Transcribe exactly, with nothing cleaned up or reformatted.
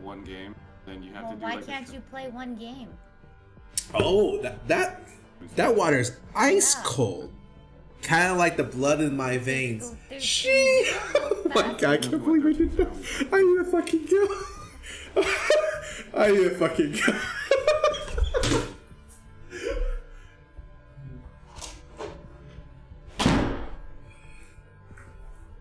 one game, then you have well, to do why like can't a, you play one game? Oh, that that that water's ice Yeah. cold. Kind of like the blood in my veins. There's- She. there's- Oh my god! I can't believe I did that. I need to fucking go. I need to fucking go.